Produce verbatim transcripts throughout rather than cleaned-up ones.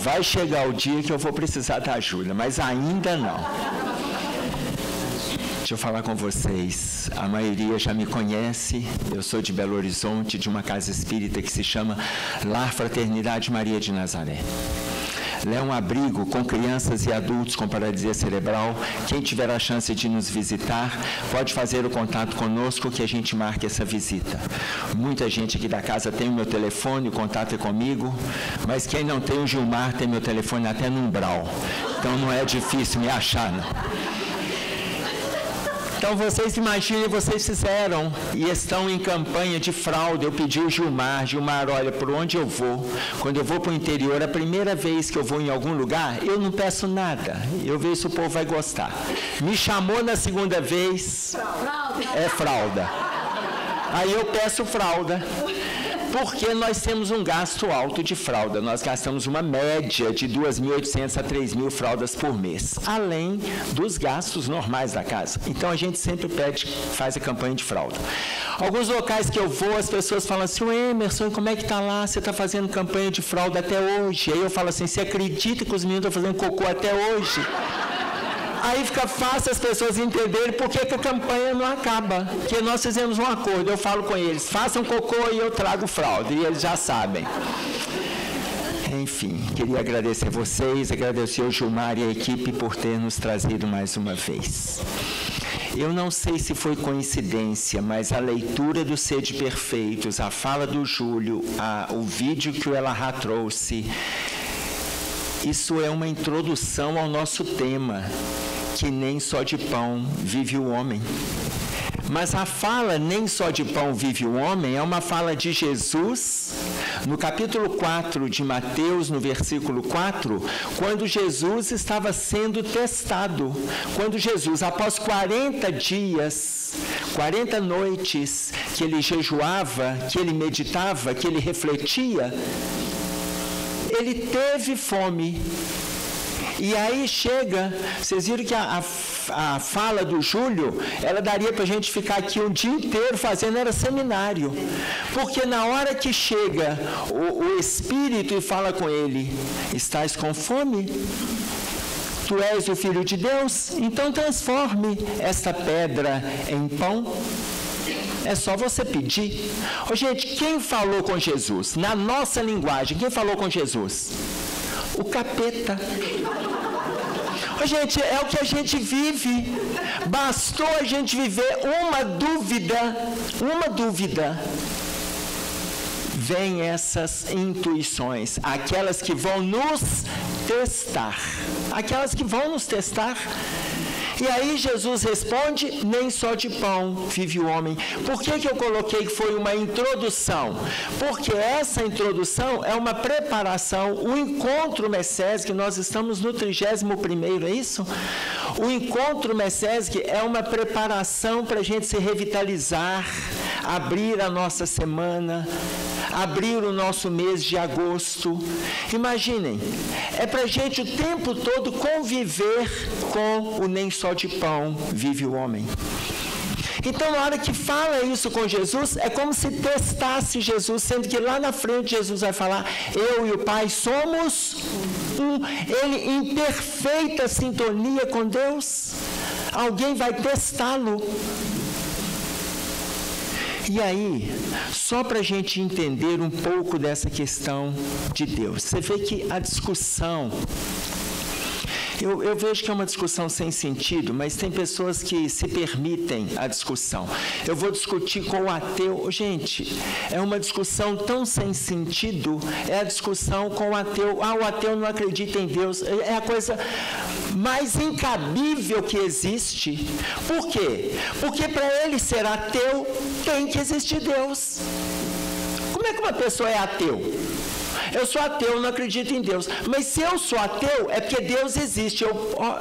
Vai chegar o dia que eu vou precisar da ajuda, mas ainda não. Deixa eu falar com vocês, a maioria já me conhece, eu sou de Belo Horizonte, de uma casa espírita que se chama Lar Fraternidade Maria de Nazaré. Lá é um abrigo com crianças e adultos com paralisia cerebral. Quem tiver a chance de nos visitar, pode fazer o contato conosco que a gente marque essa visita. Muita gente aqui da casa tem o meu telefone, o contato é comigo, mas quem não tem, o Gilmar tem meu telefone até no umbral. Então não é difícil me achar, não. Então, vocês imaginem, vocês fizeram e estão em campanha de fralda. Eu pedi o Gilmar, Gilmar, olha, por onde eu vou, quando eu vou para o interior, a primeira vez que eu vou em algum lugar, eu não peço nada. Eu vejo se o povo vai gostar. Me chamou na segunda vez, é fralda. Aí eu peço fralda. Porque nós temos um gasto alto de fralda. Nós gastamos uma média de duas mil e oitocentas a três mil fraldas por mês, além dos gastos normais da casa. Então, a gente sempre pede, faz a campanha de fralda. Alguns locais que eu vou, as pessoas falam assim, o Emerson, como é que está lá? Você está fazendo campanha de fralda até hoje? Aí eu falo assim, você acredita que os meninos estão fazendo cocô até hoje? Aí fica fácil as pessoas entenderem por que a campanha não acaba. Porque nós fizemos um acordo, eu falo com eles, façam cocô e eu trago fralda, e eles já sabem. Enfim, queria agradecer a vocês, agradecer ao Gilmar e a equipe por ter nos trazido mais uma vez. Eu não sei se foi coincidência, mas a leitura do Sede Perfeitos, a fala do Júlio, a, o vídeo que o Elahá trouxe, isso é uma introdução ao nosso tema, que nem só de pão vive o homem. Mas a fala nem só de pão vive o homem é uma fala de Jesus, no capítulo quatro de Mateus, no versículo quatro, quando Jesus estava sendo testado. Quando Jesus, após quarenta dias, quarenta noites, que ele jejuava, que ele meditava, que ele refletia, ele teve fome. E aí chega, vocês viram que a, a, a fala do Júlio, ela daria para a gente ficar aqui um dia inteiro fazendo, era seminário. Porque na hora que chega o, o Espírito e fala com ele, estás com fome? Tu és o Filho de Deus? Então transforme esta pedra em pão. É só você pedir. Oh, gente, quem falou com Jesus? Na nossa linguagem, quem falou com Jesus? O capeta. Oh, gente, é o que a gente vive. Bastou a gente viver uma dúvida, uma dúvida. Vêm essas intuições, aquelas que vão nos testar. Aquelas que vão nos testar. E aí Jesus responde, nem só de pão vive o homem. Por que que eu coloquei que foi uma introdução? Porque essa introdução é uma preparação, o encontro Messésque, nós estamos no trigésimo primeiro, é isso? O encontro Messésque é uma preparação para a gente se revitalizar, abrir a nossa semana, abrir o nosso mês de agosto. Imaginem, é para a gente o tempo todo conviver com o nem só de pão vive o homem. Então, na hora que fala isso com Jesus, é como se testasse Jesus, sendo que lá na frente Jesus vai falar, eu e o Pai somos um. Ele em perfeita sintonia com Deus. Alguém vai testá-lo. E aí, só para a gente entender um pouco dessa questão de Deus, você vê que a discussão, eu, eu vejo que é uma discussão sem sentido, mas tem pessoas que se permitem a discussão. Eu vou discutir com o ateu. Gente, é uma discussão tão sem sentido, é a discussão com o ateu. Ah, o ateu não acredita em Deus. É a coisa mais incabível que existe. Por quê? Porque para ele ser ateu, tem que existir Deus. Como é que uma pessoa é ateu? Eu sou ateu, não acredito em Deus. Mas se eu sou ateu, é porque Deus existe. Eu, ó,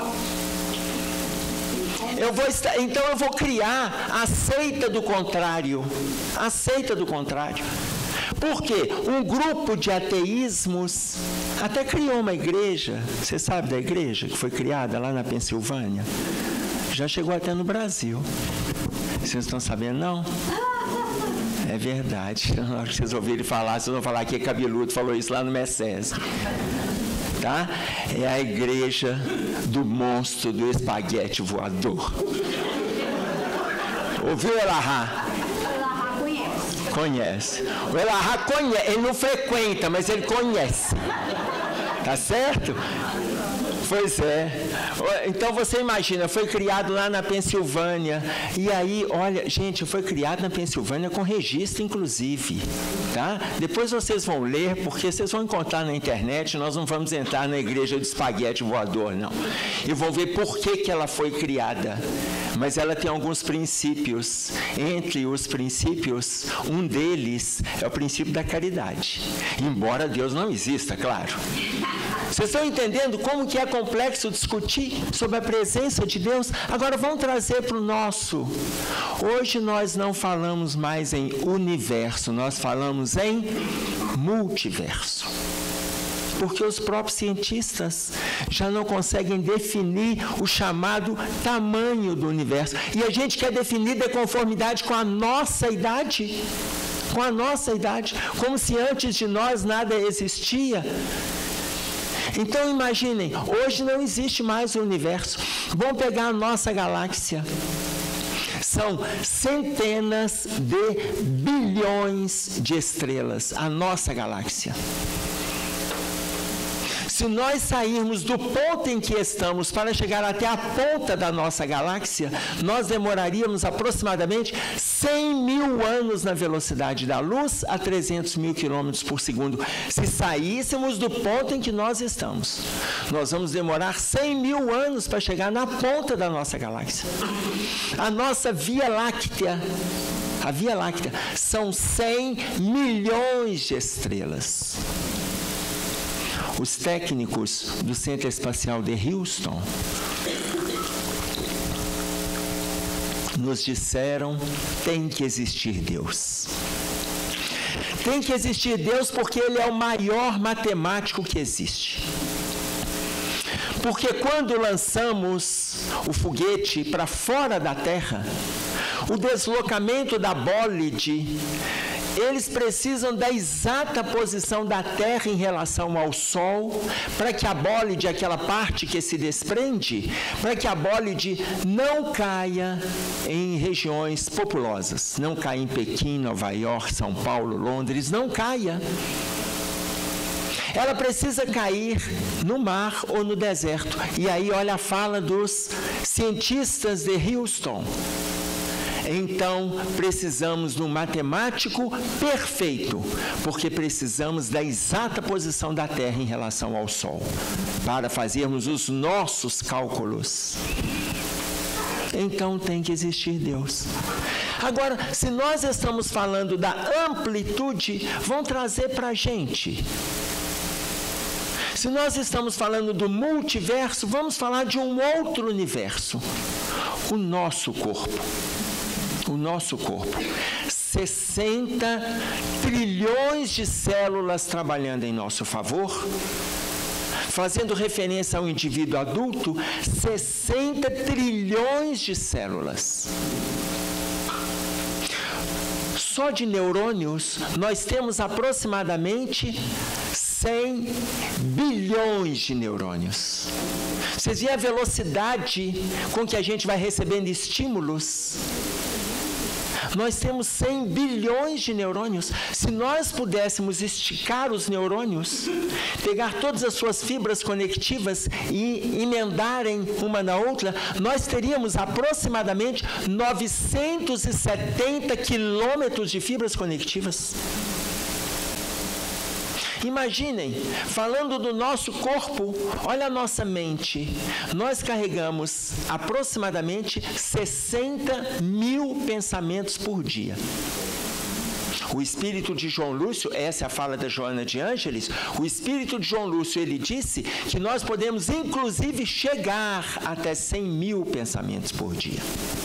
eu vou estar, então eu vou criar a seita do contrário. A seita do contrário. Por quê? Um grupo de ateísmos até criou uma igreja. Você sabe da igreja que foi criada lá na Pensilvânia? Já chegou até no Brasil. Vocês estão sabendo, não? É verdade. Na hora que vocês ouvirem falar, vocês vão falar que é cabeludo, falou isso lá no Messésque. tá? É a igreja do monstro do espaguete voador. Ouviu, Elahá? Elahá conhece. Conhece. O Elahá conhece, ele não frequenta, mas ele conhece. Tá certo? Pois é. Então você imagina, foi criado lá na Pensilvânia. E aí, olha, gente, foi criado na Pensilvânia com registro, inclusive. Tá? Depois vocês vão ler, porque vocês vão encontrar na internet. Nós não vamos entrar na igreja do espaguete voador, não. E vão ver por que, que ela foi criada. Mas ela tem alguns princípios. Entre os princípios, um deles é o princípio da caridade. Embora Deus não exista, claro. Vocês estão entendendo como que é complexo discutir sobre a presença de Deus? Agora vamos trazer para o nosso. Hoje nós não falamos mais em universo, nós falamos em multiverso. Porque os próprios cientistas já não conseguem definir o chamado tamanho do universo. E a gente quer definir de conformidade com a nossa idade. Com a nossa idade. Como se antes de nós nada existia. Então imaginem, hoje não existe mais o universo. Vamos pegar a nossa galáxia. São centenas de bilhões de estrelas, a nossa galáxia. Se nós sairmos do ponto em que estamos para chegar até a ponta da nossa galáxia, nós demoraríamos aproximadamente cem mil anos na velocidade da luz a trezentos mil quilômetros por segundo. Se saíssemos do ponto em que nós estamos, nós vamos demorar cem mil anos para chegar na ponta da nossa galáxia. A nossa Via Láctea, a Via Láctea, são cem milhões de estrelas. Os técnicos do Centro Espacial de Houston nos disseram: tem que existir Deus. Tem que existir Deus porque Ele é o maior matemático que existe. Porque quando lançamos o foguete para fora da Terra, o deslocamento da bólide, eles precisam da exata posição da Terra em relação ao Sol, para que a bólide, aquela parte que se desprende, para que a bólide não caia em regiões populosas, não caia em Pequim, Nova York, São Paulo, Londres, não caia. Ela precisa cair no mar ou no deserto. E aí, olha a fala dos cientistas de Houston. Então, precisamos de um matemático perfeito, porque precisamos da exata posição da Terra em relação ao Sol, para fazermos os nossos cálculos. Então, tem que existir Deus. Agora, se nós estamos falando da amplitude, vamos trazer para a gente. Se nós estamos falando do multiverso, vamos falar de um outro universo. O nosso corpo. O nosso corpo, sessenta trilhões de células trabalhando em nosso favor, fazendo referência ao indivíduo adulto, sessenta trilhões de células. Só de neurônios, nós temos aproximadamente cem bilhões de neurônios. Vocês veem a velocidade com que a gente vai recebendo estímulos? Nós temos cem bilhões de neurônios. Se nós pudéssemos esticar os neurônios, pegar todas as suas fibras conectivas e emendarem uma na outra, nós teríamos aproximadamente novecentos e setenta quilômetros de fibras conectivas. Imaginem, falando do nosso corpo, olha a nossa mente. Nós carregamos aproximadamente sessenta mil pensamentos por dia. O espírito de João Lúcio, essa é a fala da Joana de Ângeles, o espírito de João Lúcio, ele disse que nós podemos inclusive chegar até cem mil pensamentos por dia.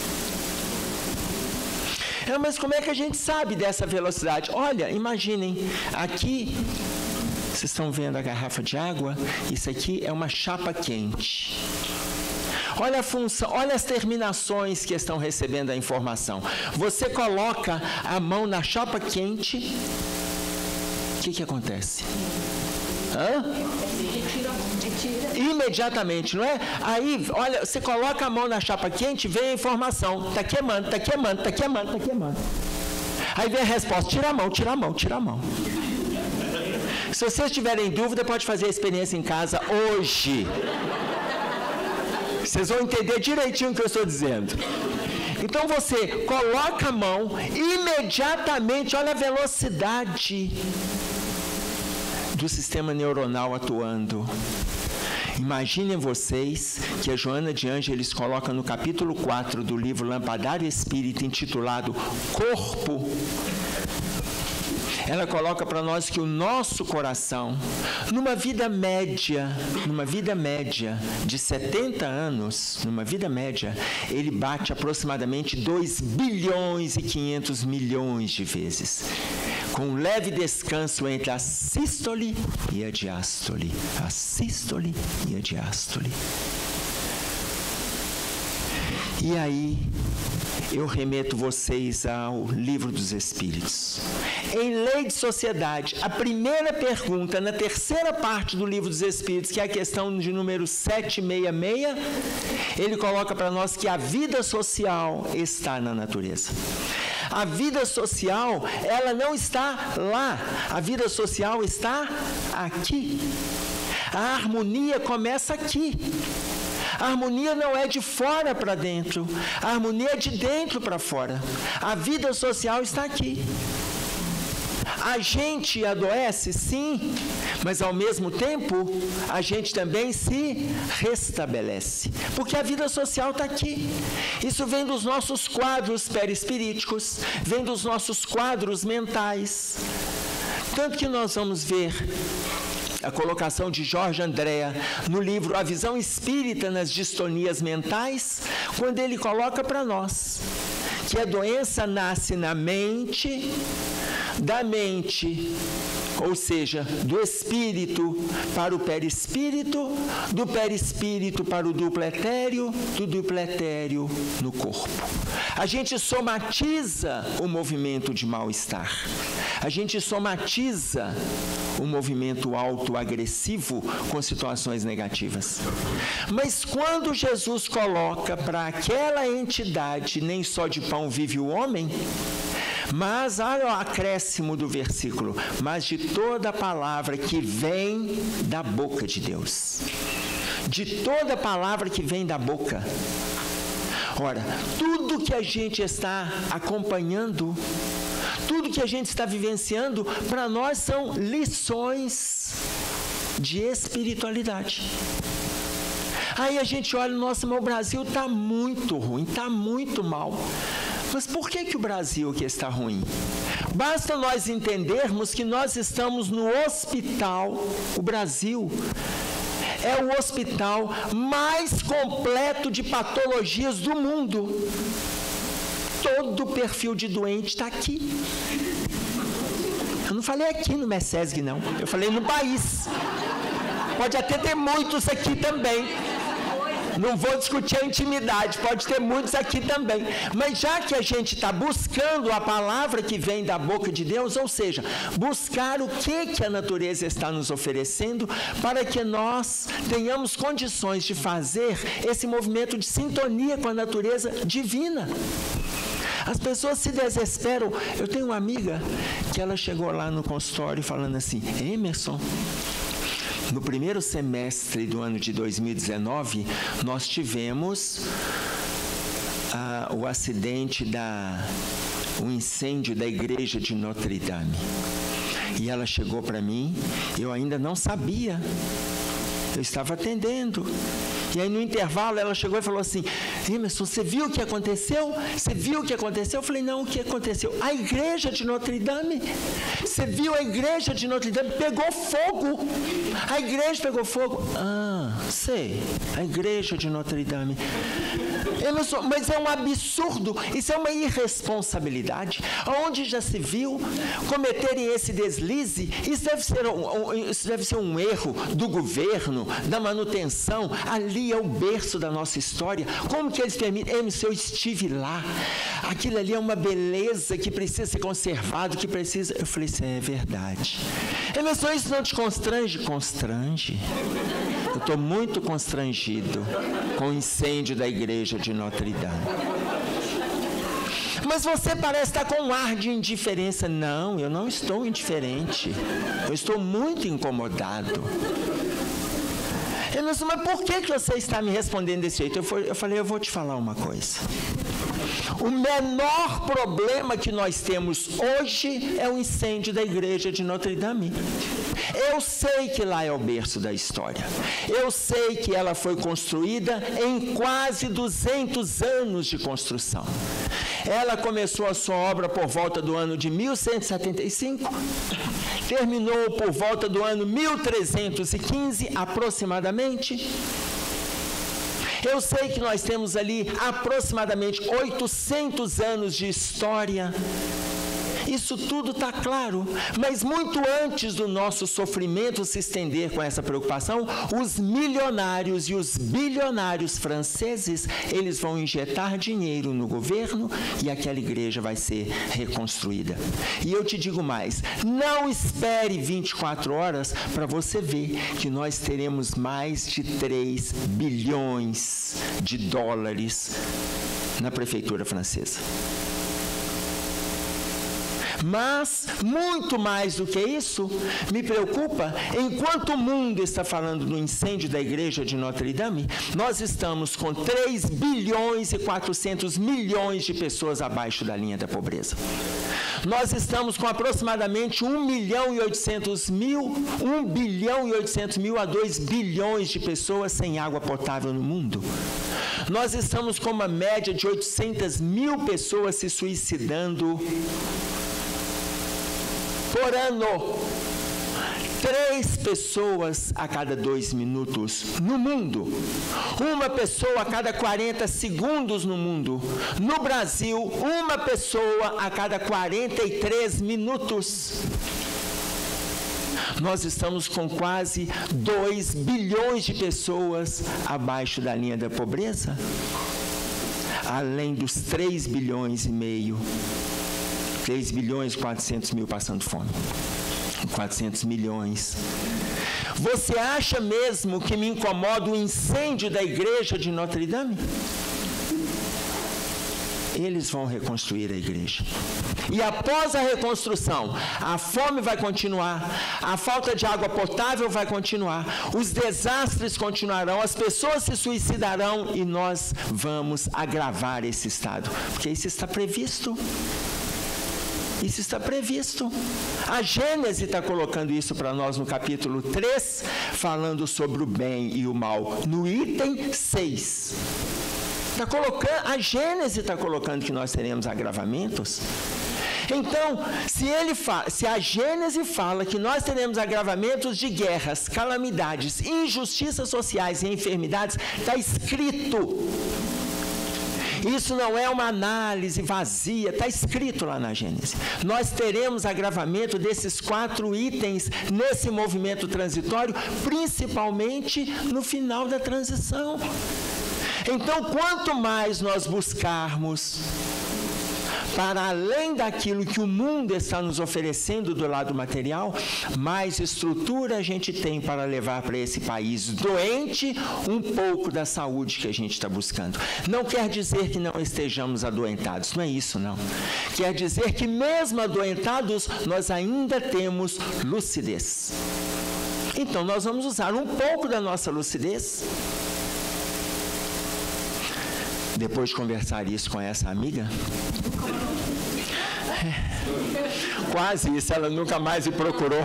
É, mas como é que a gente sabe dessa velocidade? Olha, imaginem, aqui, vocês estão vendo a garrafa de água? Isso aqui é uma chapa quente. Olha a função, olha as terminações que estão recebendo a informação. Você coloca a mão na chapa quente, o que que acontece? Hã? Imediatamente, não é? Aí, olha, você coloca a mão na chapa quente, vem a informação. Está queimando, está queimando, está queimando, está queimando. Aí vem a resposta, tira a mão, tira a mão, tira a mão. Se vocês tiverem dúvida, pode fazer a experiência em casa hoje. Vocês vão entender direitinho o que eu estou dizendo. Então você coloca a mão, imediatamente, olha a velocidade do sistema neuronal atuando. Imaginem vocês que a Joana de Ângeles coloca no capítulo quatro do livro Lampadário Espírita, intitulado Corpo. Ela coloca para nós que o nosso coração, numa vida média, numa vida média de setenta anos, numa vida média, ele bate aproximadamente dois bilhões e quinhentos milhões de vezes, com um leve descanso entre a sístole e a diástole. A sístole e a diástole. E aí, eu remeto vocês ao Livro dos Espíritos. Em Lei de Sociedade, a primeira pergunta, na terceira parte do Livro dos Espíritos, que é a questão de número setecentos e sessenta e seis, ele coloca para nós que a vida social está na natureza. A vida social, ela não está lá, a vida social está aqui. A harmonia começa aqui. A harmonia não é de fora para dentro, a harmonia é de dentro para fora. A vida social está aqui. A gente adoece, sim, mas ao mesmo tempo a gente também se restabelece, porque a vida social está aqui. Isso vem dos nossos quadros perispiríticos, vem dos nossos quadros mentais. Tanto que nós vamos ver a colocação de Jorge Andréa no livro A Visão Espírita nas Distonias Mentais, quando ele coloca para nós que a doença nasce na mente, da mente, ou seja, do espírito para o perispírito, do perispírito para o duplo etéreo, do duplo etéreo no corpo. A gente somatiza o movimento de mal-estar. A gente somatiza o movimento autoagressivo com situações negativas. Mas quando Jesus coloca para aquela entidade, nem só de pão vive o homem, mas, olha o acréscimo do versículo, mas de toda a palavra que vem da boca de Deus. De toda a palavra que vem da boca. Ora, tudo que a gente está acompanhando, tudo que a gente está vivenciando, para nós são lições de espiritualidade. Aí a gente olha, nossa, mas o Brasil está muito ruim, está muito mal. Mas por que que o Brasil aqui está ruim? Basta nós entendermos que nós estamos no hospital. O Brasil é o hospital mais completo de patologias do mundo. Todo o perfil de doente está aqui. Eu não falei aqui no MESESG, não. Eu falei no país. Pode até ter muitos aqui também. Não vou discutir a intimidade, pode ter muitos aqui também. Mas já que a gente está buscando a palavra que vem da boca de Deus, ou seja, buscar o que, que a natureza está nos oferecendo para que nós tenhamos condições de fazer esse movimento de sintonia com a natureza divina. As pessoas se desesperam. Eu tenho uma amiga que ela chegou lá no consultório falando assim: Emerson, no primeiro semestre do ano de dois mil e dezenove, nós tivemos ah, o acidente, da, o incêndio da igreja de Notre Dame. E ela chegou para mim, eu ainda não sabia, eu estava atendendo. E aí, no intervalo, ela chegou e falou assim: Emerson, você viu o que aconteceu? Você viu o que aconteceu? Eu falei: não, o que aconteceu? A igreja de Notre Dame. Você viu a igreja de Notre Dame? Pegou fogo. A igreja pegou fogo. Ah, sei. A igreja de Notre Dame. Emerson, mas é um absurdo. Isso é uma irresponsabilidade. Onde já se viu cometerem esse deslize? Isso deve ser um, um, isso deve ser um erro do governo, da manutenção. Ali é o berço da nossa história. Como que eles permitem? Emerson, eu estive lá. Aquilo ali é uma beleza que precisa ser conservado, que precisa... Eu falei: isso é verdade. Emerson, isso não te constrange? Constrange. Eu estou muito constrangido com o incêndio da igreja de Notre Dame. Mas você parece estar com um ar de indiferença. Não, eu não estou indiferente. Eu estou muito incomodado. Emerson, mas por que que você está me respondendo desse jeito? Eu falei, eu vou te falar uma coisa. O menor problema que nós temos hoje é o incêndio da igreja de Notre Dame. Eu sei que lá é o berço da história. Eu sei que ela foi construída em quase duzentos anos de construção. Ela começou a sua obra por volta do ano de mil cento e setenta e cinco, terminou por volta do ano mil trezentos e quinze, aproximadamente. Eu sei que nós temos ali aproximadamente oitocentos anos de história. Isso tudo está claro, mas muito antes do nosso sofrimento se estender com essa preocupação, os milionários e os bilionários franceses, eles vão injetar dinheiro no governo e aquela igreja vai ser reconstruída. E eu te digo mais, não espere vinte e quatro horas para você ver que nós teremos mais de três bilhões de dólares na prefeitura francesa. Mas, muito mais do que isso, me preocupa, enquanto o mundo está falando do incêndio da igreja de Notre Dame, nós estamos com três bilhões e quatrocentos milhões de pessoas abaixo da linha da pobreza. Nós estamos com aproximadamente um milhão e oitocentos mil, um bilhão e oitocentos mil a dois bilhões de pessoas sem água potável no mundo. Nós estamos com uma média de oitocentas mil pessoas se suicidando por ano. Três pessoas a cada dois minutos no mundo. Uma pessoa a cada quarenta segundos no mundo. No Brasil, uma pessoa a cada quarenta e três minutos. Nós estamos com quase dois bilhões de pessoas abaixo da linha da pobreza, além dos três bilhões e meio. três bilhões e quatrocentos mil passando fome. quatrocentos milhões. Você acha mesmo que me incomoda o incêndio da igreja de Notre Dame? Eles vão reconstruir a igreja. E após a reconstrução, a fome vai continuar, a falta de água potável vai continuar, os desastres continuarão, as pessoas se suicidarão e nós vamos agravar esse estado, porque isso está previsto. Isso está previsto. A Gênesis está colocando isso para nós no capítulo três, falando sobre o bem e o mal, no item seis. Está colocando, a Gênesis está colocando que nós teremos agravamentos. Então, se, ele fala, se a Gênesis fala que nós teremos agravamentos de guerras, calamidades, injustiças sociais e enfermidades, está escrito. Isso não é uma análise vazia, está escrito lá na Gênesis. Nós teremos agravamento desses quatro itens nesse movimento transitório, principalmente no final da transição. Então, quanto mais nós buscarmos para além daquilo que o mundo está nos oferecendo do lado material, mais estrutura a gente tem para levar para esse país doente um pouco da saúde que a gente está buscando. Não quer dizer que não estejamos adoentados, não é isso não. Quer dizer que mesmo adoentados, nós ainda temos lucidez. Então, nós vamos usar um pouco da nossa lucidez. Depois de conversar isso com essa amiga, é, quase isso, ela nunca mais me procurou.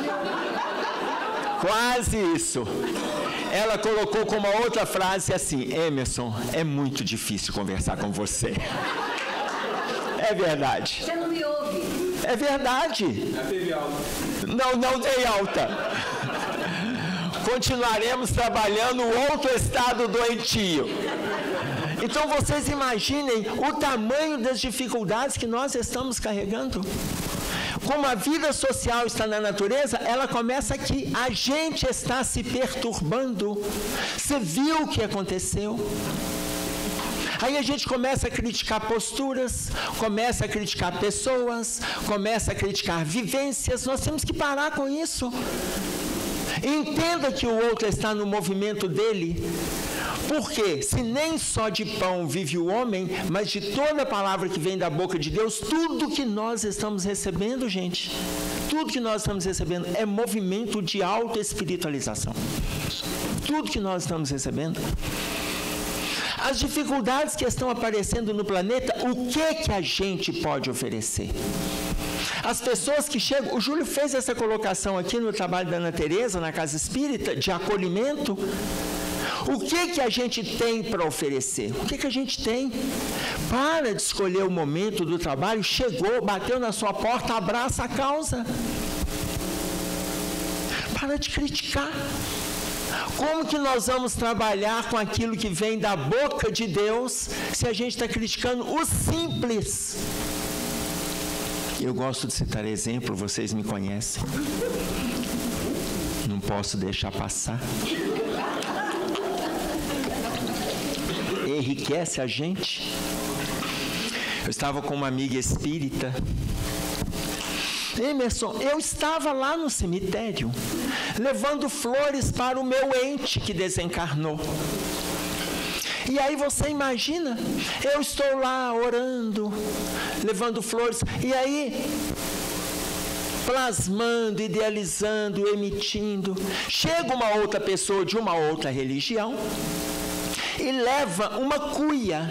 Quase isso. Ela colocou com uma outra frase assim: Emerson, é muito difícil conversar com você. É verdade. Você não me ouve. É verdade. Não, não dei alta. Continuaremos trabalhando outro estado doentio. Então, vocês imaginem o tamanho das dificuldades que nós estamos carregando. Como a vida social está na natureza, ela começa aqui. A gente está se perturbando. Você viu o que aconteceu? Aí a gente começa a criticar posturas, começa a criticar pessoas, começa a criticar vivências. Nós temos que parar com isso. Entenda que o outro está no movimento dele. Porque se nem só de pão vive o homem, mas de toda a palavra que vem da boca de Deus, tudo que nós estamos recebendo, gente, tudo que nós estamos recebendo é movimento de autoespiritualização. Tudo que nós estamos recebendo. As dificuldades que estão aparecendo no planeta, o que que a gente pode oferecer? As pessoas que chegam, o Júlio fez essa colocação aqui no trabalho da Ana Teresa, na Casa Espírita, de acolhimento. O que que a gente tem para oferecer? O que que a gente tem? Para de escolher o momento do trabalho, chegou, bateu na sua porta, abraça a causa. Para de criticar. Como que nós vamos trabalhar com aquilo que vem da boca de Deus se a gente está criticando o simples? Eu gosto de citar exemplo, vocês me conhecem. Não posso deixar passar. Enriquece a gente. Eu estava com uma amiga espírita. Emerson, eu estava lá no cemitério, levando flores para o meu ente que desencarnou. E aí você imagina, eu estou lá orando, levando flores, e aí, plasmando, idealizando, emitindo, chega uma outra pessoa de uma outra religião e leva uma cuia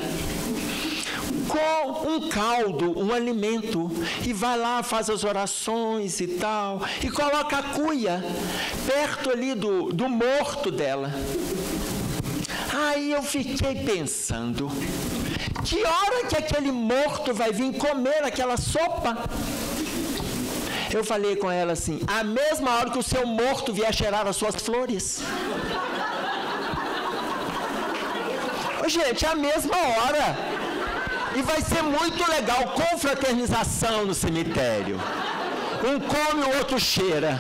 com um caldo, um alimento, e vai lá, faz as orações e tal, e coloca a cuia perto ali do, do morto dela. Aí eu fiquei pensando, que hora que aquele morto vai vir comer aquela sopa? Eu falei com ela assim, a mesma hora que o seu morto vier cheirar as suas flores. Ô, gente, é a mesma hora. E vai ser muito legal, confraternização no cemitério. Um come, o outro cheira.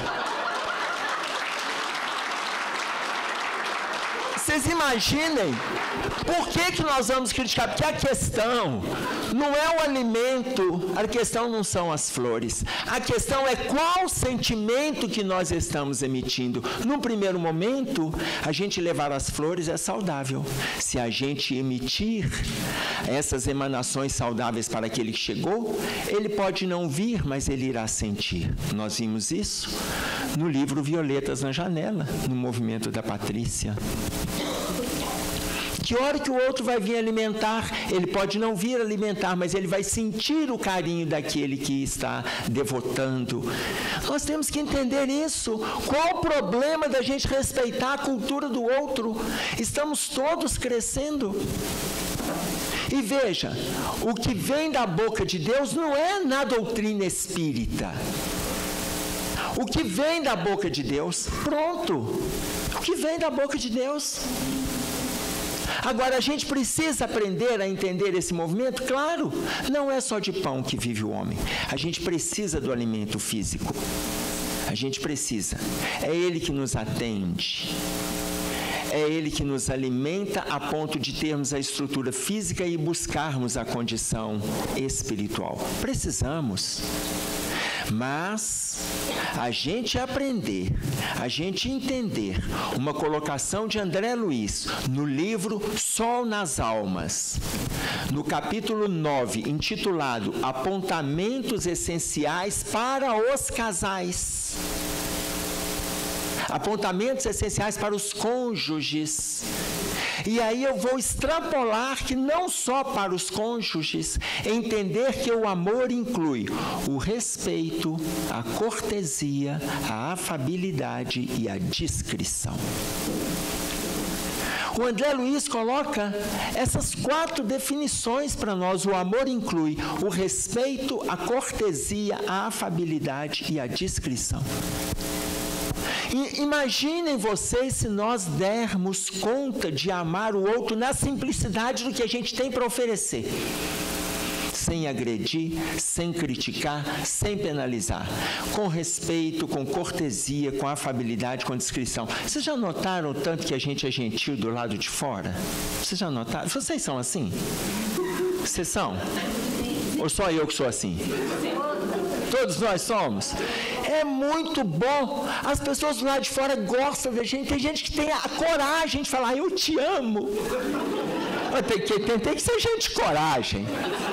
Vocês imaginem, por que que nós vamos criticar? Porque a questão não é o alimento, a questão não são as flores. A questão é qual sentimento que nós estamos emitindo. Num primeiro momento, a gente levar as flores é saudável. Se a gente emitir essas emanações saudáveis para aquele que chegou, ele pode não vir, mas ele irá sentir. Nós vimos isso no livro Violetas na Janela, no movimento da Patrícia. Que hora que o outro vai vir alimentar? Ele pode não vir alimentar, mas ele vai sentir o carinho daquele que está devotando. Nós temos que entender isso. Qual o problema da gente respeitar a cultura do outro? Estamos todos crescendo. E veja, o que vem da boca de Deus não é na doutrina espírita. O que vem da boca de Deus, pronto. O que vem da boca de Deus. Agora, a gente precisa aprender a entender esse movimento? Claro, não é só de pão que vive o homem. A gente precisa do alimento físico. A gente precisa. É Ele que nos atende. É Ele que nos alimenta a ponto de termos a estrutura física e buscarmos a condição espiritual. Precisamos. Mas a gente aprender, a gente entender uma colocação de André Luiz no livro Sol nas Almas, no capítulo nove, intitulado Apontamentos Essenciais para os Casais. Apontamentos essenciais para os cônjuges. E aí eu vou extrapolar que não só para os cônjuges, entender que o amor inclui o respeito, a cortesia, a afabilidade e a discrição. O André Luiz coloca essas quatro definições para nós. O amor inclui o respeito, a cortesia, a afabilidade e a discrição. E imaginem vocês se nós dermos conta de amar o outro na simplicidade do que a gente tem para oferecer. sem agredir, sem criticar, sem penalizar, com respeito, com cortesia, com afabilidade, com discrição. Vocês já notaram o tanto que a gente é gentil do lado de fora? Vocês já notaram? Vocês são assim? Vocês são? Ou só eu que sou assim? Todos nós somos. É muito bom. As pessoas do lado de fora gostam da gente. Tem gente que tem a coragem de falar, eu te amo. Tem que, tem, tem que ser gente de coragem.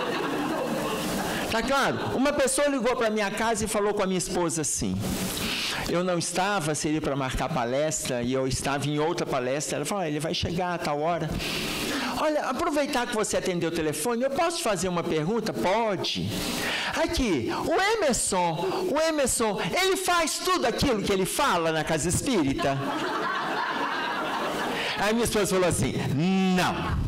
Tá claro? Uma pessoa ligou para minha casa e falou com a minha esposa assim, eu não estava, seria para marcar palestra, e eu estava em outra palestra. Ela falou, ele vai chegar a tal hora. Olha, aproveitar que você atendeu o telefone, eu posso te fazer uma pergunta? Pode. Aqui, o Emerson, o Emerson, ele faz tudo aquilo que ele fala na casa espírita? Aí minha esposa falou assim, não.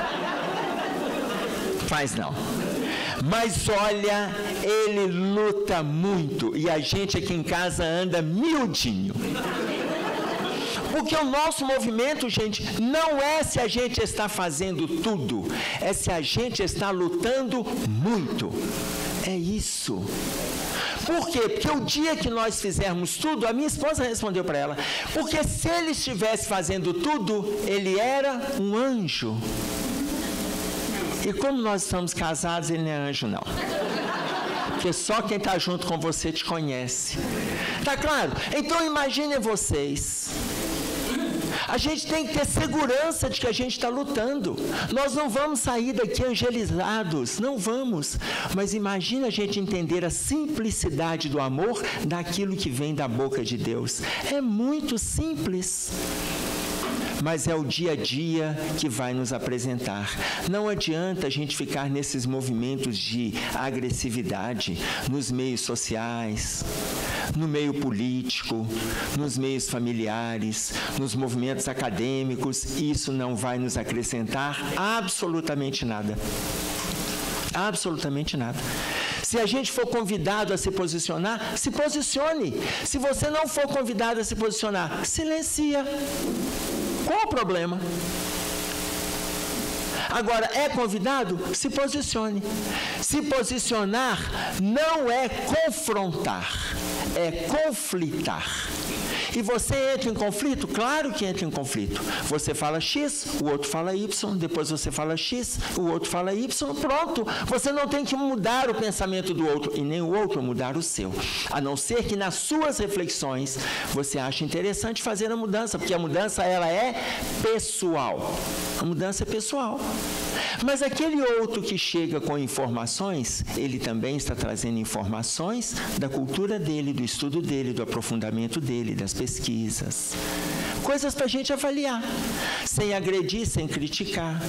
Faz não. Mas olha, ele luta muito e a gente aqui em casa anda miudinho. Porque o nosso movimento, gente, não é se a gente está fazendo tudo, é se a gente está lutando muito. É isso. Por quê? Porque o dia que nós fizermos tudo, a minha esposa respondeu para ela, porque se ele estivesse fazendo tudo, ele era um anjo. E como nós estamos casados, ele não é anjo, não. Porque só quem está junto com você te conhece. Tá claro? Então imaginem vocês. A gente tem que ter segurança de que a gente está lutando. Nós não vamos sair daqui angelizados, não vamos. Mas imagina a gente entender a simplicidade do amor daquilo que vem da boca de Deus. É muito simples. Mas é o dia a dia que vai nos apresentar. Não adianta a gente ficar nesses movimentos de agressividade nos meios sociais, no meio político, nos meios familiares, nos movimentos acadêmicos. Isso não vai nos acrescentar absolutamente nada. Absolutamente nada. Se a gente for convidado a se posicionar, se posicione. Se você não for convidado a se posicionar, silencia. Qual o problema? Agora, é convidado? Se posicione. Se posicionar não é confrontar, é conflitar. E você entra em conflito? Claro que entra em conflito. Você fala X, o outro fala Y, depois você fala X, o outro fala Y, pronto. Você não tem que mudar o pensamento do outro e nem o outro mudar o seu. A não ser que nas suas reflexões você ache interessante fazer a mudança, porque a mudança ela é pessoal. A mudança é pessoal. Mas aquele outro que chega com informações, ele também está trazendo informações da cultura dele, do estudo dele, do aprofundamento dele, das pesquisas. Coisas para a gente avaliar, sem agredir, sem criticar.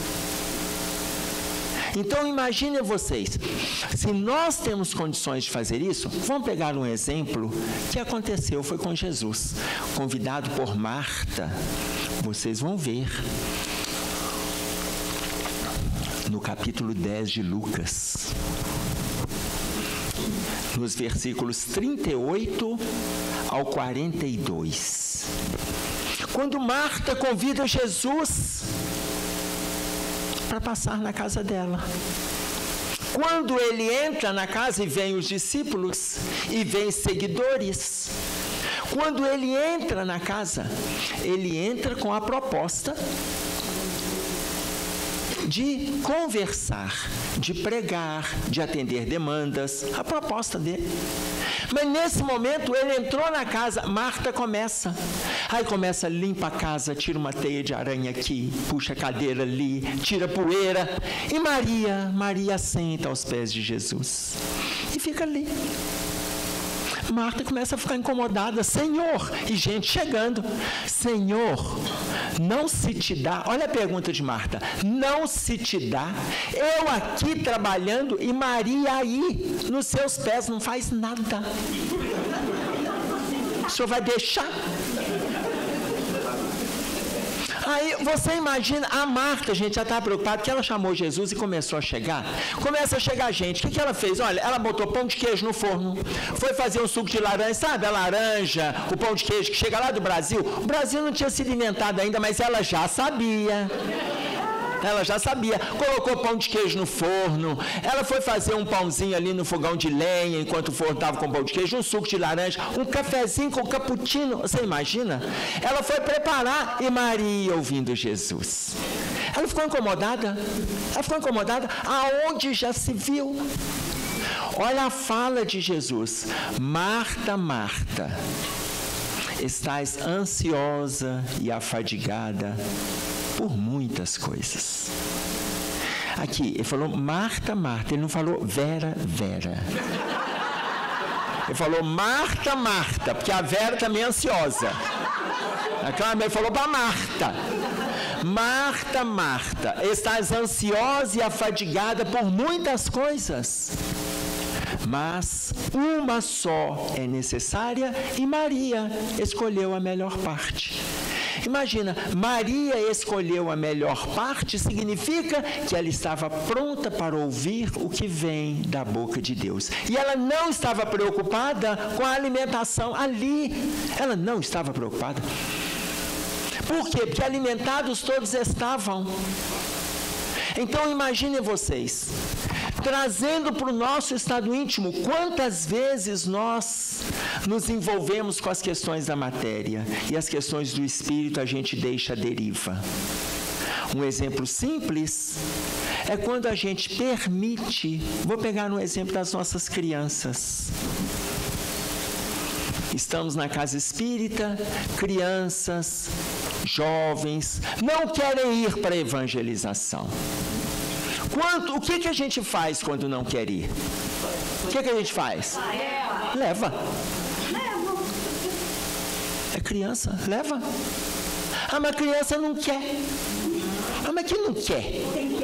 Então, imaginem vocês, se nós temos condições de fazer isso, vamos pegar um exemplo que aconteceu, foi com Jesus, convidado por Marta. Vocês vão ver. No capítulo dez de Lucas, nos versículos trinta e oito ao quarenta e dois. Quando Marta convida Jesus para passar na casa dela. Quando ele entra na casa e vem os discípulos e vem seguidores, quando ele entra na casa, ele entra com a proposta de conversar, de pregar, de atender demandas, a proposta dele. Mas nesse momento ele entrou na casa, Marta começa, aí começa, limpa a casa, tira uma teia de aranha aqui, puxa a cadeira ali, tira a poeira, e Maria, Maria senta aos pés de Jesus, e fica ali. Marta começa a ficar incomodada, Senhor, e gente chegando, Senhor, não se te dá, olha a pergunta de Marta, não se te dá, eu aqui trabalhando e Maria aí, nos seus pés, não faz nada, o senhor vai deixar? Aí você imagina, a Marta, gente, já estava preocupada, porque ela chamou Jesus e começou a chegar. Começa a chegar gente. O que, que ela fez? Olha, ela botou pão de queijo no forno, foi fazer um suco de laranja, sabe? A laranja, o pão de queijo que chega lá do Brasil. O Brasil não tinha sido inventado ainda, mas ela já sabia. Ela já sabia. Colocou pão de queijo no forno. Ela foi fazer um pãozinho ali no fogão de lenha, enquanto o forno estava com pão de queijo, um suco de laranja, um cafezinho com cappuccino. Você imagina? Ela foi preparar e Maria ouvindo Jesus. Ela ficou incomodada. Ela ficou incomodada. Aonde já se viu? Olha a fala de Jesus. Marta, Marta, estás ansiosa e afadigada por muitas coisas. Aqui, ele falou Marta, Marta, ele não falou Vera, Vera. Ele falou Marta, Marta, porque a Vera também é ansiosa. Ele falou para Marta. Marta, Marta, estás ansiosa e afadigada por muitas coisas, mas uma só é necessária e Maria escolheu a melhor parte. Imagina, Maria escolheu a melhor parte, significa que ela estava pronta para ouvir o que vem da boca de Deus. E ela não estava preocupada com a alimentação ali. Ela não estava preocupada. Por quê? Porque alimentados todos estavam. Então imaginem vocês, trazendo para o nosso estado íntimo, quantas vezes nós nos envolvemos com as questões da matéria e as questões do espírito a gente deixa à deriva. Um exemplo simples é quando a gente permite, vou pegar um exemplo das nossas crianças. Estamos na casa espírita, crianças, jovens, não querem ir para a evangelização. Quanto, o que, que a gente faz quando não quer ir? O que, que a gente faz? Leva. É criança, leva. Ah, mas a criança não quer. Ah, mas quem não quer?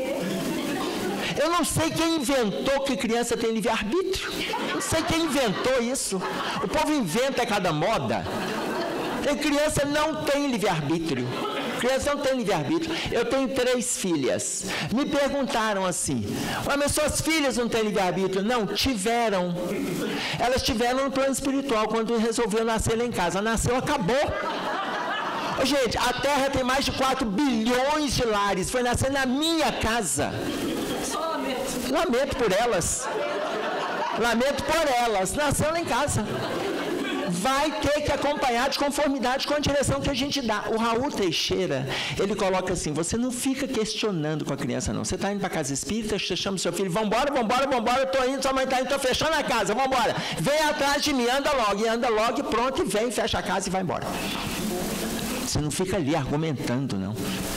Eu não sei quem inventou que criança tem livre-arbítrio. Não sei quem inventou isso. O povo inventa cada moda. E criança não tem livre-arbítrio. Criança não tem livre-arbítrio. Eu tenho três filhas. Me perguntaram assim, mas suas filhas não têm livre-arbítrio? Não, tiveram. Elas tiveram no plano espiritual, quando resolveu nascer lá em casa. Nasceu, acabou. Gente, a Terra tem mais de quatro bilhões de lares. Foi nascer na minha casa. Lamento por elas. Lamento por elas. Nasceu lá em casa. Vai ter que acompanhar de conformidade com a direção que a gente dá. O Raul Teixeira, ele coloca assim, você não fica questionando com a criança, não. Você está indo para a casa espírita, você chama o seu filho, vambora, vambora, vambora, eu estou indo, sua mãe está indo, estou fechando a casa, vambora. Vem atrás de mim, anda logo, e anda logo, e pronto, e vem, fecha a casa e vai embora. Você não fica ali argumentando, não.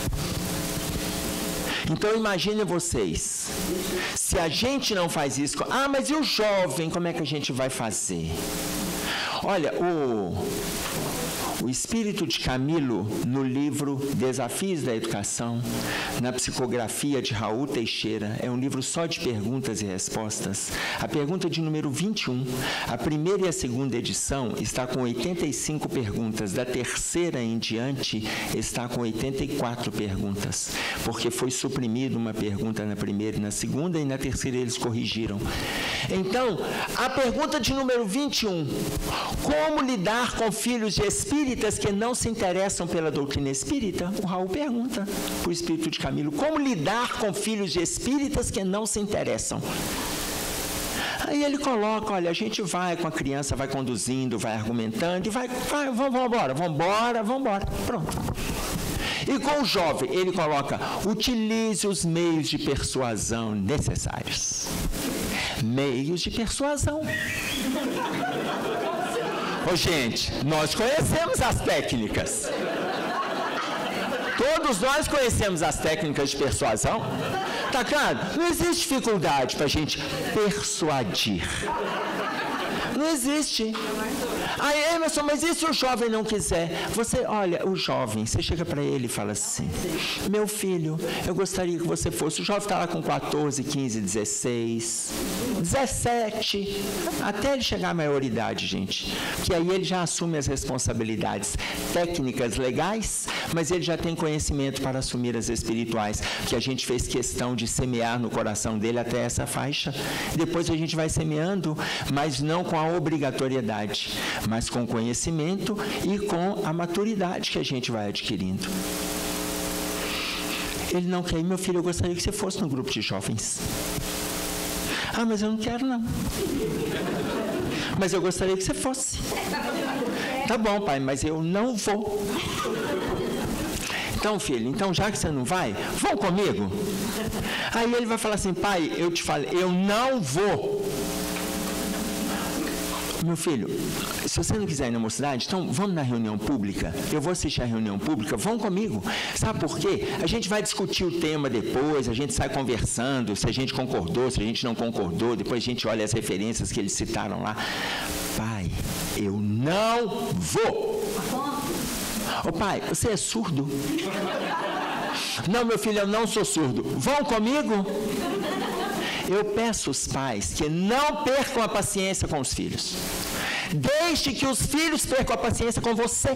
Então imaginem vocês, se a gente não faz isso, ah, mas e o jovem, como é que a gente vai fazer? Olha, o, o espírito de Camilo, no livro Desafios da Educação, na psicografia de Raul Teixeira, é um livro só de perguntas e respostas. A pergunta de número vinte e um, a primeira e a segunda edição está com oitenta e cinco perguntas, da terceira em diante está com oitenta e quatro perguntas, porque foi suprimida uma pergunta na primeira e na segunda, e na terceira eles corrigiram. Então, a pergunta de número vinte e um, como lidar com filhos de espíritas que não se interessam pela doutrina espírita? O Raul pergunta para o espírito de Camilo, como lidar com filhos de espíritas que não se interessam? Aí ele coloca, olha, a gente vai com a criança, vai conduzindo, vai argumentando, e vai, vai vamos embora, vamos embora, vamos embora, pronto. E com o jovem, ele coloca, utilize os meios de persuasão necessários. Meios de persuasão. Ô, gente, nós conhecemos as técnicas. Todos nós conhecemos as técnicas de persuasão. Tá claro? Não existe dificuldade para a gente persuadir. Não existe. Aí, Emerson, mas e se o jovem não quiser? Você, olha, o jovem, você chega para ele e fala assim, meu filho, eu gostaria que você fosse, o jovem está lá com quatorze, quinze, dezesseis, dezessete, até ele chegar à maioridade, gente, que aí ele já assume as responsabilidades técnicas legais, mas ele já tem conhecimento para assumir as espirituais, que a gente fez questão de semear no coração dele até essa faixa. Depois a gente vai semeando, mas não com a obrigatoriedade, mas com conhecimento e com a maturidade que a gente vai adquirindo. Ele não quer ir, meu filho, eu gostaria que você fosse no grupo de jovens. Ah, mas eu não quero não. Mas eu gostaria que você fosse. Tá bom, pai, mas eu não vou. Então, filho, então já que você não vai, vão comigo? Aí ele vai falar assim, pai, eu te falei, eu não vou. Meu filho, se você não quiser ir na mocidade, então vamos na reunião pública. Eu vou assistir a reunião pública, vão comigo. Sabe por quê? A gente vai discutir o tema depois, a gente sai conversando, se a gente concordou, se a gente não concordou, depois a gente olha as referências que eles citaram lá. Pai, eu não vou. Ô pai, você é surdo? Não, meu filho, eu não sou surdo. Vão comigo? Eu peço aos pais que não percam a paciência com os filhos. Deixe que os filhos percam a paciência com você.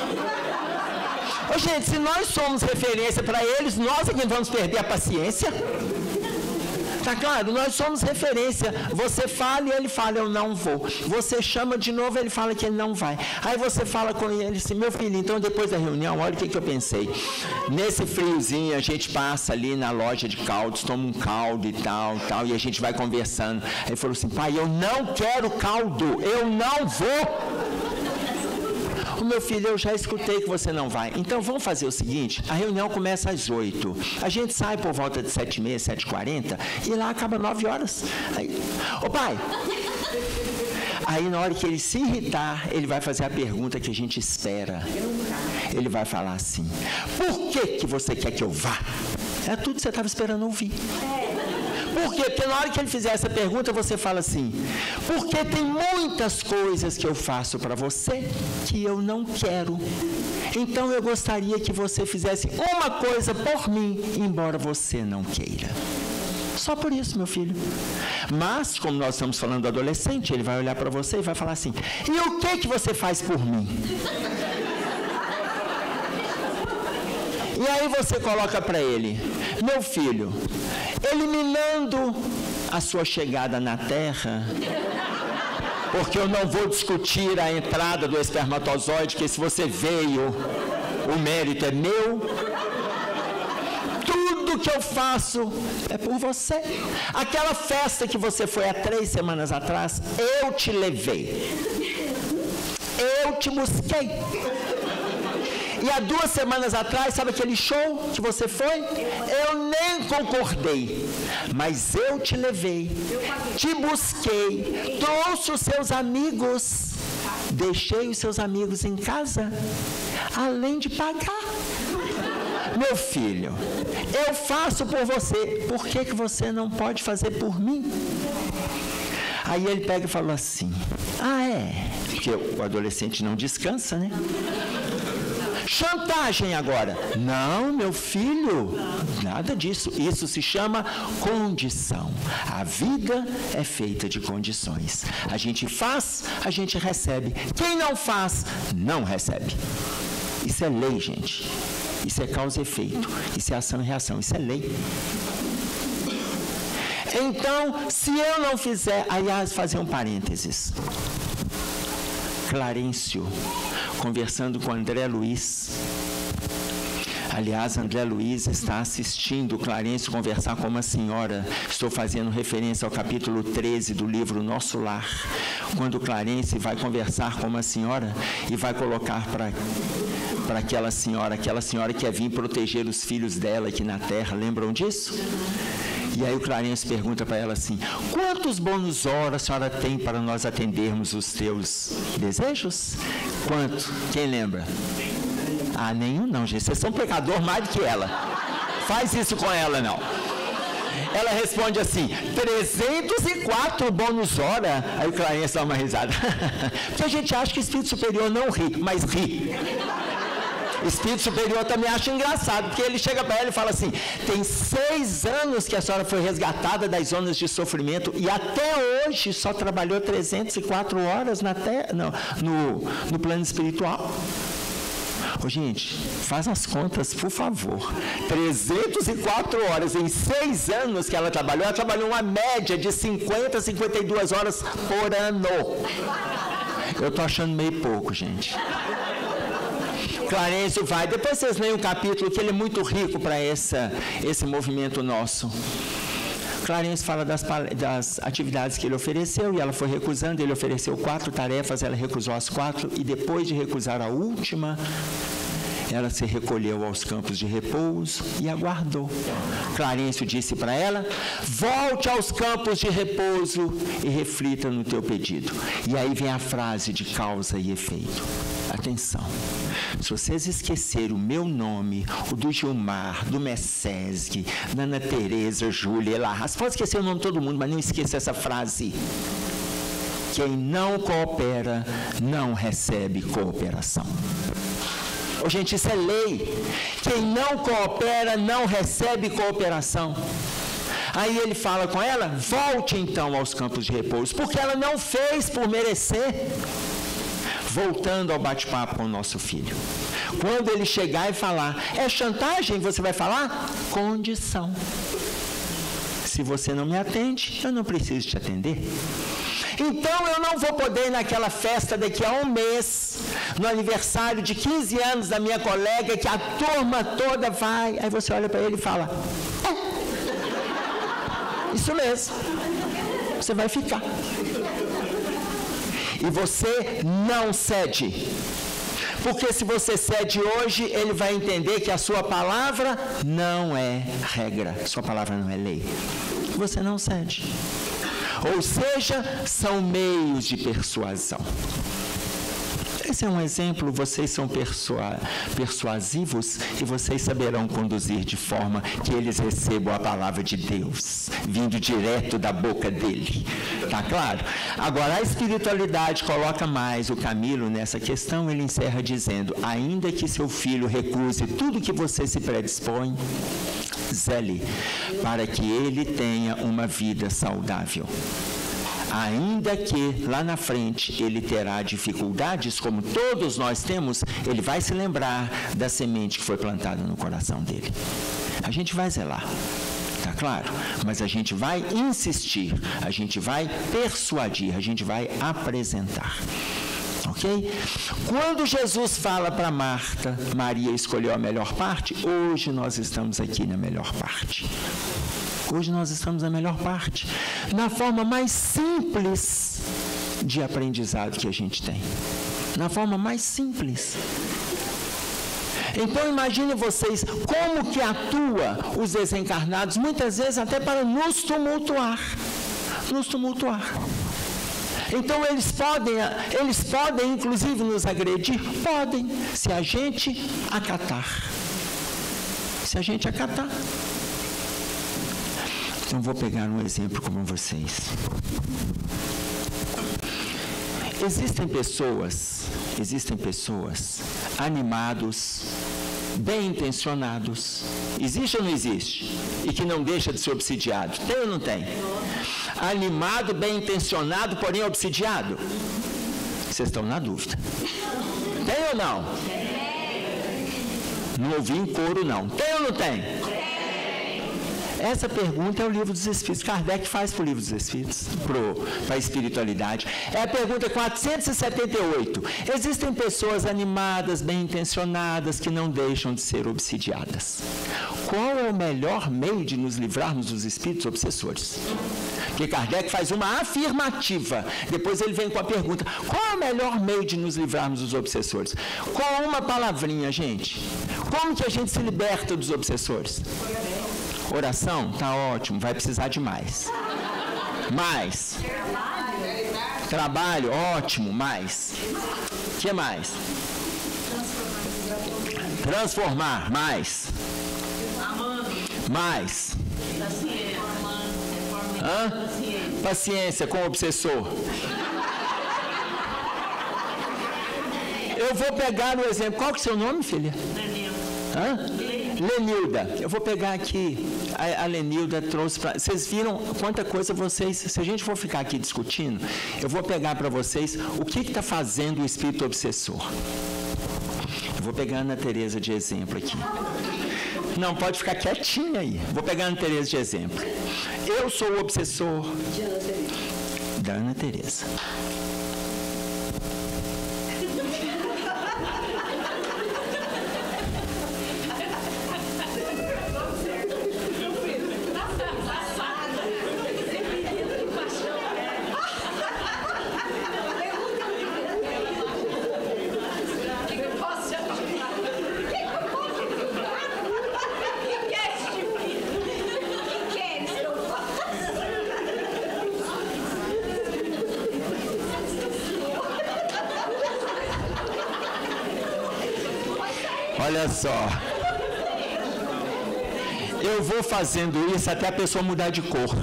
Ô, gente, se nós somos referência para eles, nós é que vamos perder a paciência. Tá claro? Nós somos referência. Você fala e ele fala, eu não vou. Você chama de novo, ele fala que ele não vai. Aí você fala com ele assim, meu filho, então depois da reunião, olha o que, que eu pensei. Nesse friozinho, a gente passa ali na loja de caldos, toma um caldo e tal, tal, e a gente vai conversando. Aí ele falou assim, pai, eu não quero caldo, eu não vou. O meu filho, eu já escutei que você não vai. Então, vamos fazer o seguinte, a reunião começa às oito. A gente sai por volta de sete e meia, sete e quarenta, e lá acaba nove horas. Aí, ô pai... Aí, na hora que ele se irritar, ele vai fazer a pergunta que a gente espera. Ele vai falar assim, por que que você quer que eu vá? É tudo que você estava esperando ouvir. Por quê? Porque na hora que ele fizer essa pergunta, você fala assim, porque tem muitas coisas que eu faço para você que eu não quero. Então, eu gostaria que você fizesse uma coisa por mim, embora você não queira. Só por isso, meu filho. Mas, como nós estamos falando do adolescente, ele vai olhar para você e vai falar assim, e o que que você faz por mim? E aí você coloca para ele, meu filho, eliminando a sua chegada na Terra, porque eu não vou discutir a entrada do espermatozoide, que se você veio, o mérito é meu. Tudo que eu faço é por você. Aquela festa que você foi há três semanas atrás, eu te levei. Eu te busquei. E há duas semanas atrás, sabe aquele show que você foi? Eu nem concordei, mas eu te levei, te busquei, trouxe os seus amigos, deixei os seus amigos em casa, além de pagar. Meu filho, eu faço por você, por que que você não pode fazer por mim? Aí ele pega e fala assim, ah é, porque o adolescente não descansa, né? Chantagem agora. Não, meu filho, nada disso. Isso se chama condição. A vida é feita de condições. A gente faz, a gente recebe. Quem não faz, não recebe. Isso é lei, gente. Isso é causa e efeito. Isso é ação e reação. Isso é lei. Então, se eu não fizer... Aliás, fazer um parênteses. Clarencio, conversando com André Luiz. Aliás, André Luiz está assistindo o Clarencio conversar com uma senhora. Estou fazendo referência ao capítulo treze do livro Nosso Lar, quando o Clarencio vai conversar com uma senhora e vai colocar para para aquela senhora, aquela senhora que quer vir proteger os filhos dela aqui na terra. Lembram disso? E aí o Clarencio pergunta para ela assim, quantos bônus horas a senhora tem para nós atendermos os teus desejos? Quanto? Quem lembra? Ah, nenhum não, gente. Vocês são pecador mais do que ela. Faz isso com ela, não. Ela responde assim, trezentos e quatro bônus hora. Aí o Clarencio dá uma risada. Porque a gente acha que o Espírito Superior não ri, mas ri. O Espírito Superior também acha engraçado, porque ele chega para ela e fala assim, tem seis anos que a senhora foi resgatada das zonas de sofrimento e até hoje só trabalhou trezentas e quatro horas na terra, não, no, no plano espiritual. Ô, gente, faz as contas, por favor. trezentas e quatro horas em seis anos que ela trabalhou, ela trabalhou uma média de cinquenta a cinquenta e duas horas por ano. Eu estou achando meio pouco, gente. Clarencio vai. Depois vocês leem o capítulo, que ele é muito rico para esse movimento nosso. Clarencio fala das, das atividades que ele ofereceu, e ela foi recusando. Ele ofereceu quatro tarefas, ela recusou as quatro, e depois de recusar a última, ela se recolheu aos campos de repouso e aguardou. Clarencio disse para ela: volte aos campos de repouso e reflita no teu pedido. E aí vem a frase de causa e efeito. Atenção, se vocês esquecerem o meu nome, o do Gilmar, do Messesg, da Ana Tereza, Júlia, Elarra, você pode esquecer o nome de todo mundo, mas não esqueça essa frase: quem não coopera, não recebe cooperação. Oh, gente, isso é lei. Quem não coopera, não recebe cooperação. Aí ele fala com ela: volte então aos campos de repouso, porque ela não fez por merecer. Voltando ao bate-papo com o nosso filho. Quando ele chegar e falar: é chantagem, você vai falar? Condição. Se você não me atende, eu não preciso te atender. Então eu não vou poder ir naquela festa daqui a um mês, no aniversário de quinze anos da minha colega, que a turma toda vai. Aí você olha para ele e fala: é, isso mesmo, você vai ficar. E você não cede. Porque se você cede hoje, ele vai entender que a sua palavra não é regra, sua palavra não é lei. Você não cede. Ou seja, são meios de persuasão. Esse é um exemplo. Vocês são persua- persuasivos e vocês saberão conduzir de forma que eles recebam a palavra de Deus, vindo direto da boca dele. Tá claro? Agora, a espiritualidade coloca mais o Camilo nessa questão. Ele encerra dizendo: ainda que seu filho recuse tudo que você se predispõe, zele para que ele tenha uma vida saudável. Ainda que lá na frente ele terá dificuldades, como todos nós temos, ele vai se lembrar da semente que foi plantada no coração dele. A gente vai zelar, tá claro? Mas a gente vai insistir, a gente vai persuadir, a gente vai apresentar. Ok? Quando Jesus fala para Marta: Maria escolheu a melhor parte, hoje nós estamos aqui na melhor parte. Hoje nós estamos na melhor parte, na forma mais simples de aprendizado que a gente tem. Na forma mais simples. Então imagine vocês como que atua os desencarnados, muitas vezes até para nos tumultuar. Nos tumultuar. Então eles podem, eles podem inclusive nos agredir? Podem, se a gente acatar. Se a gente acatar. Então vou pegar um exemplo como vocês. Existem pessoas, existem pessoas animados, bem intencionados. Existe ou não existe? E que não deixa de ser obsidiado. Tem ou não tem? Animado, bem intencionado, porém obsidiado. Vocês estão na dúvida. Tem ou não? Não ouvi em coro, não. Tem ou não tem? Essa pergunta é o Livro dos Espíritos. Kardec faz para o Livro dos Espíritos, para a espiritualidade. É a pergunta quatrocentos e setenta e oito. Existem pessoas animadas, bem intencionadas, que não deixam de ser obsidiadas. Qual é o melhor meio de nos livrarmos dos espíritos obsessores? Porque Kardec faz uma afirmativa, depois ele vem com a pergunta: qual é o melhor meio de nos livrarmos dos obsessores? Com uma palavrinha, gente. Como que a gente se liberta dos obsessores? Oração? Tá ótimo, vai precisar de mais. Mais. Trabalho? Ótimo, mais. O que mais? Transformar? Mais. Mais. Hã? Paciência com o obsessor. Eu vou pegar o exemplo. Qual que é o seu nome, filha? Hã? Lenilda. Eu vou pegar aqui. A, a Lenilda trouxe para... Vocês viram quanta coisa vocês... Se a gente for ficar aqui discutindo, eu vou pegar para vocês o que está fazendo o espírito obsessor. Eu vou pegar a Ana Tereza de exemplo aqui. Não, pode ficar quietinha aí. Vou pegar a Ana Tereza de exemplo. Eu sou o obsessor da Ana Tereza. Olha só. Eu vou fazendo isso até a pessoa mudar de cor.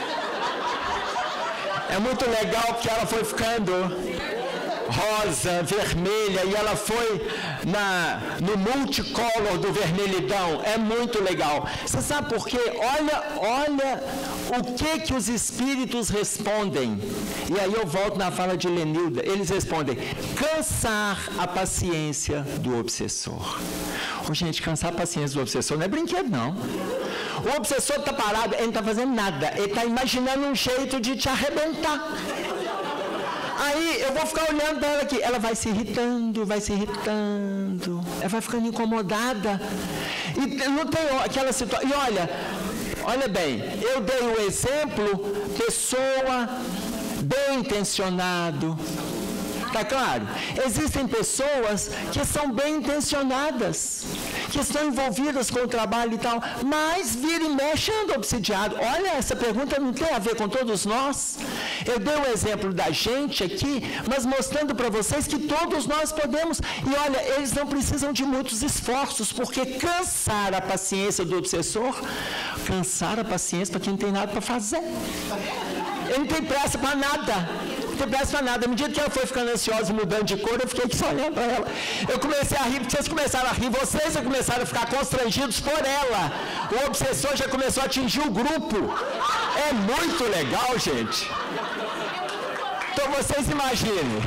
É muito legal que ela foi ficando rosa, vermelha, e ela foi na, no multicolor do vermelhidão. É muito legal. Você sabe por quê? Olha, olha o que que os espíritos respondem. E aí eu volto na fala de Lenilda. Eles respondem: cansar a paciência do obsessor. Oh, gente, cansar a paciência do obsessor não é brinquedo, não. O obsessor está parado, ele não está fazendo nada. Ele está imaginando um jeito de te arrebentar. Aí eu vou ficar olhando para ela aqui. Ela vai se irritando, vai se irritando. Ela vai ficando incomodada. E não tem aquela situação. E olha, olha bem, eu dei o exemplo, pessoa bem intencionado. Tá claro? Existem pessoas que são bem intencionadas, que estão envolvidas com o trabalho e tal, mas vira e mexe anda obsidiado. Olha, essa pergunta não tem a ver com todos nós. Eu dei o exemplo da gente aqui, mas mostrando para vocês que todos nós podemos. E olha, eles não precisam de muitos esforços, porque cansar a paciência do obsessor, cansar a paciência para quem não tem nada para fazer. Ele não tem pressa para nada. Não tem pressa para nada. À medida que ela foi ficando ansiosa e mudando de cor, eu fiquei aqui só olhando para ela. Eu comecei a rir, porque vocês começaram a rir, vocês já começaram a ficar constrangidos por ela. O obsessor já começou a atingir o grupo. É muito legal, gente. Então vocês imaginem.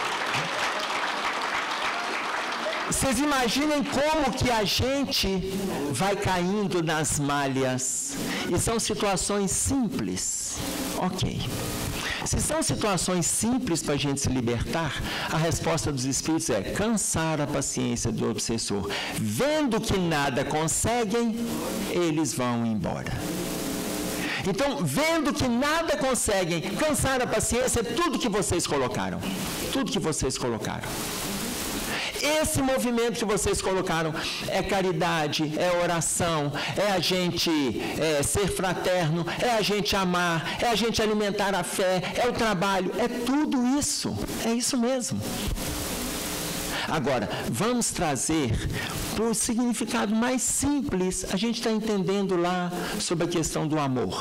Vocês imaginem como que a gente vai caindo nas malhas. E são situações simples. Ok. Se são situações simples para a gente se libertar, a resposta dos espíritos é cansar a paciência do obsessor. Vendo que nada conseguem, eles vão embora. Então, vendo que nada conseguem, cansar a paciência é tudo que vocês colocaram. Tudo que vocês colocaram. Esse movimento que vocês colocaram é caridade, é oração, é a gente é, ser fraterno, é a gente amar, é a gente alimentar a fé, é o trabalho, é tudo isso, é isso mesmo. Agora, vamos trazer para o significado mais simples. A gente está entendendo lá sobre a questão do amor.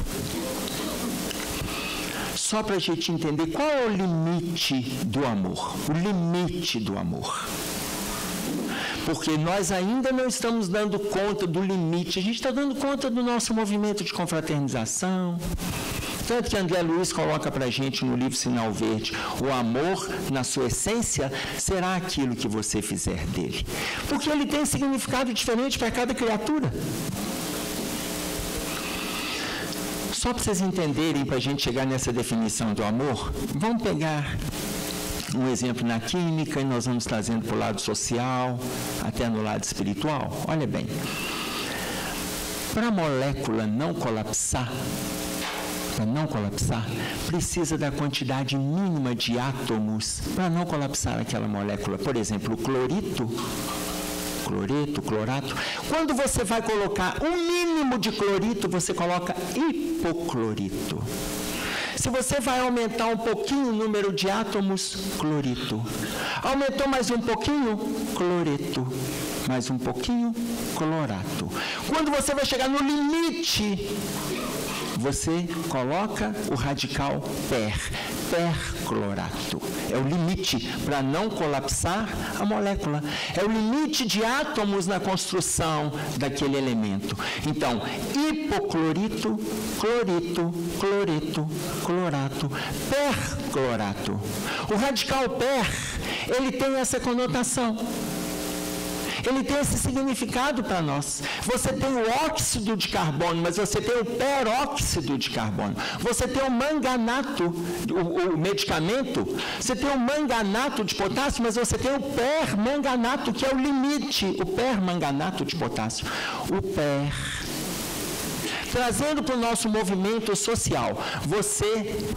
Só para a gente entender qual é o limite do amor, o limite do amor. Porque nós ainda não estamos dando conta do limite, a gente está dando conta do nosso movimento de confraternização. Tanto que André Luiz coloca para a gente no livro Sinal Verde: o amor, na sua essência, será aquilo que você fizer dele. Porque ele tem significado diferente para cada criatura. Só para vocês entenderem, para a gente chegar nessa definição do amor, vamos pegar um exemplo na química e nós vamos trazendo para o lado social, até no lado espiritual. Olha bem, para a molécula não colapsar, para não colapsar, precisa da quantidade mínima de átomos para não colapsar aquela molécula. Por exemplo, o clorito, cloreto, clorato. Quando você vai colocar um mínimo de clorito, você coloca hipoclorito. Se você vai aumentar um pouquinho o número de átomos, clorito. Aumentou mais um pouquinho, cloreto. Mais um pouquinho, clorato. Quando você vai chegar no limite, você coloca o radical per, perclorato. É o limite para não colapsar a molécula. É o limite de átomos na construção daquele elemento. Então, hipoclorito, clorito, cloreto, clorato, perclorato. O radical per, ele tem essa conotação. Ele tem esse significado para nós. Você tem o óxido de carbono, mas você tem o peróxido de carbono. Você tem o manganato, o, o medicamento. Você tem o manganato de potássio, mas você tem o permanganato, que é o limite. O permanganato de potássio. O per. Trazendo para o nosso movimento social, você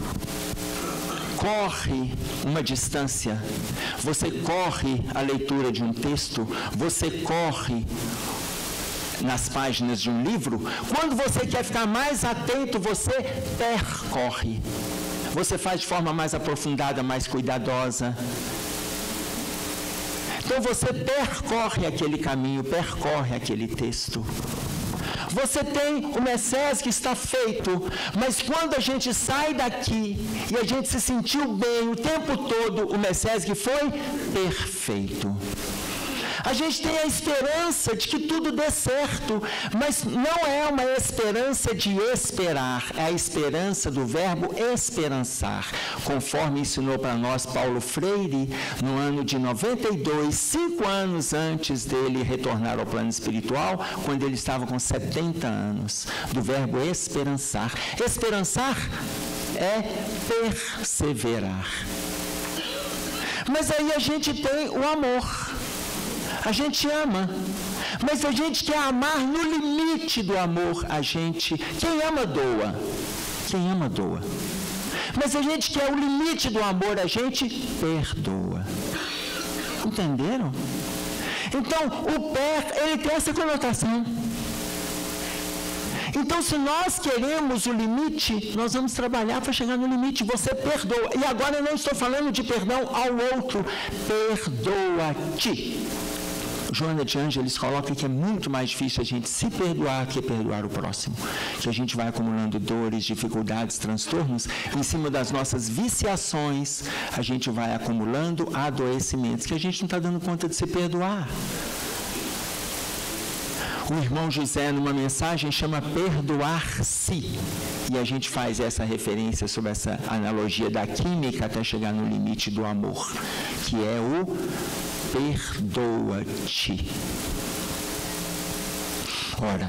corre uma distância, você corre a leitura de um texto, você corre nas páginas de um livro. Quando você quer ficar mais atento, você percorre. Você faz de forma mais aprofundada, mais cuidadosa. Então você percorre aquele caminho, percorre aquele texto. Você tem o Messias que está feito, mas quando a gente sai daqui e a gente se sentiu bem o tempo todo, o Messias que foi perfeito. A gente tem a esperança de que tudo dê certo, mas não é uma esperança de esperar, é a esperança do verbo esperançar, conforme ensinou para nós Paulo Freire no ano de noventa e dois, cinco anos antes dele retornar ao plano espiritual, quando ele estava com setenta anos, do verbo esperançar. Esperançar é perseverar. Mas aí a gente tem o amor. A gente ama, mas a gente quer amar no limite do amor. A gente, quem ama doa, quem ama doa. Mas a gente quer o limite do amor, a gente perdoa. Entenderam? Então, o per, ele tem essa conotação. Então, se nós queremos o limite, nós vamos trabalhar para chegar no limite. Você perdoa. E agora eu não estou falando de perdão ao outro. Perdoa-te. Joana de Ângeles coloca que é muito mais difícil a gente se perdoar que perdoar o próximo. Que a gente vai acumulando dores, dificuldades, transtornos, em cima das nossas viciações, a gente vai acumulando adoecimentos, que a gente não está dando conta de se perdoar. O irmão José, numa mensagem, chama perdoar-se. E a gente faz essa referência sobre essa analogia da química até chegar no limite do amor, que é o perdoa-te. Ora,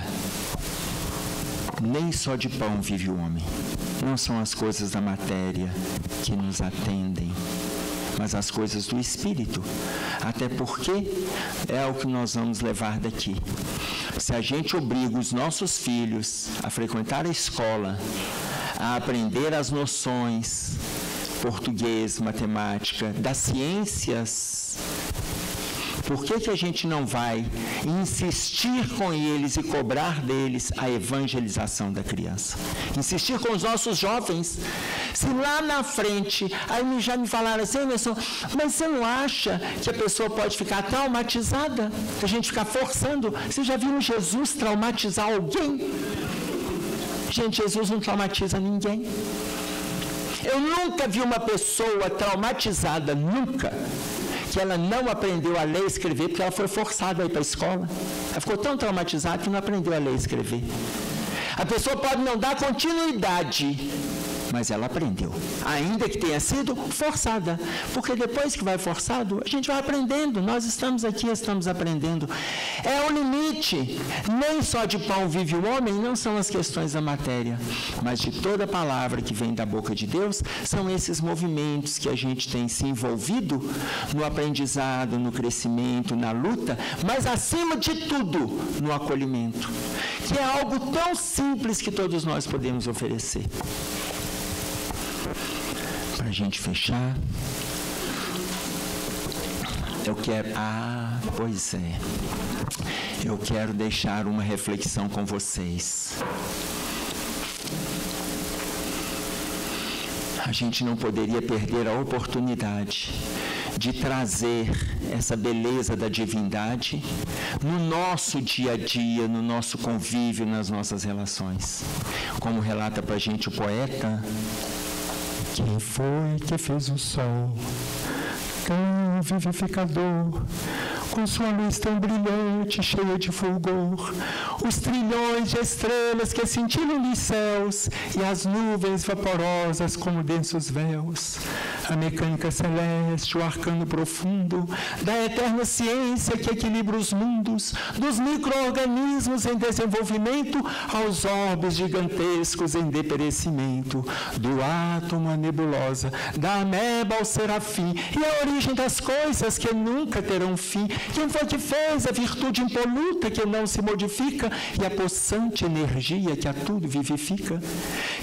nem só de pão vive o homem. Não são as coisas da matéria que nos atendem, mas as coisas do Espírito. Até porque é o que nós vamos levar daqui. Se a gente obriga os nossos filhos a frequentar a escola, a aprender as noções, português, matemática, das ciências, por que que a gente não vai insistir com eles e cobrar deles a evangelização da criança? Insistir com os nossos jovens. Se lá na frente, aí já me falaram assim, Emerson, mas você não acha que a pessoa pode ficar traumatizada? Que a gente ficar forçando? Você já viu Jesus traumatizar alguém? Gente, Jesus não traumatiza ninguém. Eu nunca vi uma pessoa traumatizada, nunca, que ela não aprendeu a ler e escrever porque ela foi forçada a ir para a escola. Ela ficou tão traumatizada que não aprendeu a ler e escrever. A pessoa pode não dar continuidade, mas ela aprendeu, ainda que tenha sido forçada, porque depois que vai forçado, a gente vai aprendendo. Nós estamos aqui, estamos aprendendo. É o limite. Nem só de pão vive o homem, não são as questões da matéria, mas de toda palavra que vem da boca de Deus, são esses movimentos que a gente tem se envolvido no aprendizado, no crescimento, na luta, mas acima de tudo, no acolhimento, que é algo tão simples que todos nós podemos oferecer. Para a gente fechar, eu quero... Ah, pois é. Eu quero deixar uma reflexão com vocês. A gente não poderia perder a oportunidade de trazer essa beleza da divindade no nosso dia a dia, no nosso convívio, nas nossas relações. Como relata para a gente o poeta... Quem foi que fez o sol, tão vivificador, com sua luz tão brilhante, cheia de fulgor, os trilhões de estrelas que cintilam nos céus e as nuvens vaporosas como densos véus, a mecânica celeste, o arcano profundo da eterna ciência que equilibra os mundos, dos micro-organismos em desenvolvimento aos orbes gigantescos em deperecimento, do átomo à nebulosa, da ameba ao serafim, e a origem das coisas que nunca terão fim. Quem foi que fez a virtude impoluta que não se modifica e a possante energia que a tudo vivifica?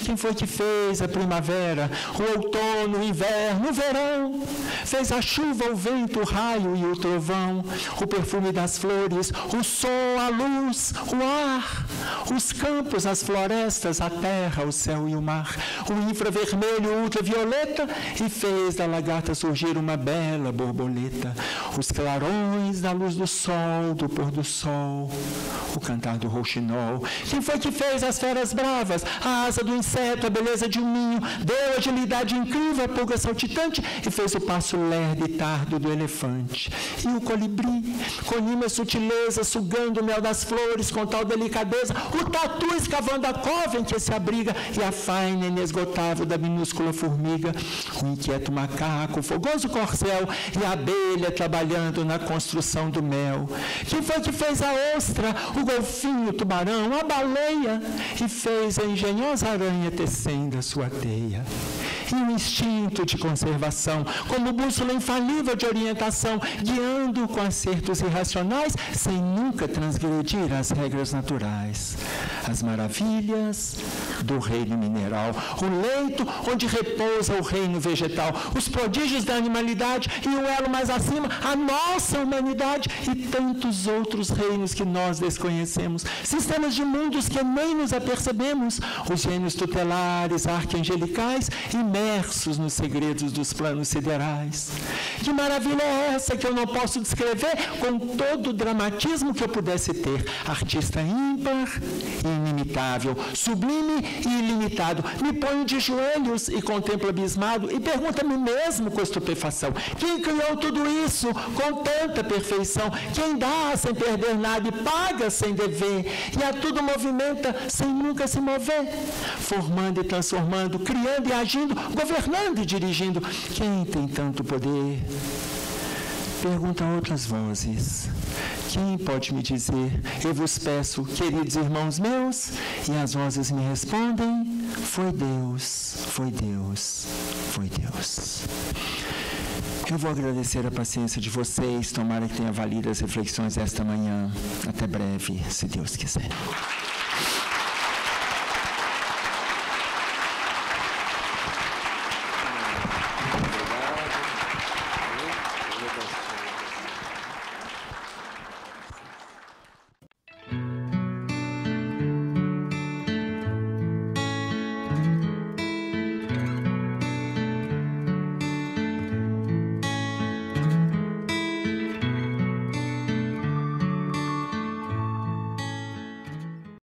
Quem foi que fez a primavera, o outono, o inverno, o verão? Fez a chuva, o vento, o raio e o trovão, o perfume das flores, o sol, a luz, o ar, os campos, as florestas, a terra, o céu e o mar, o infravermelho, o ultravioleta, e fez da lagarta surgir uma bela borboleta, os clarões da luz do sol, do pôr do sol, o cantar do rouxinol. Quem foi que fez as feras bravas, a asa do inseto, a beleza de um ninho, deu agilidade incrível à pulga saltitante e fez o passo lerdo e tardo do elefante? E o colibri, com anima sutileza, sugando o mel das flores com tal delicadeza, o tatu escavando a cova em que se abriga, e a faina inesgotável da minúscula formiga, o inquieto macaco, o fogoso corcel e a abelha trabalhando na construção do mel. Quem foi que fez a ostra, o golfinho, o tubarão, a baleia, e fez a engenhosa aranha tecendo a sua teia? E o instinto de conservação, como bússola infalível de orientação, guiando com acertos irracionais, sem nunca transgredir as regras naturais. As maravilhas do reino mineral, o leito onde repousa o reino vegetal, os prodígios da animalidade e o elo mais acima, a nossa humanidade e tantos outros reinos que nós desconhecemos, sistemas de mundos que nem nos apercebemos, os gênios tutelares, arcangelicais, imersos nos segredos dos planos siderais. Que maravilha é essa que eu não posso descrever com todo o dramatismo que eu pudesse ter? Artista ímpar e inimitável, sublime e ilimitado. Me ponho de joelhos e contemplo abismado e pergunto a mim mesmo com estupefação: quem criou tudo isso com tanta perfeição? Quem dá sem perder nada e paga sem dever? E a tudo movimenta sem nunca se mover, formando e transformando, criando e agindo, governando e dirigindo. Quem tem tanto poder? Perguntam outras vozes: quem pode me dizer? Eu vos peço, queridos irmãos meus, e as vozes me respondem: foi Deus, foi Deus, foi Deus. Eu vou agradecer a paciência de vocês, tomara que tenha valido as reflexões desta manhã. Até breve, se Deus quiser.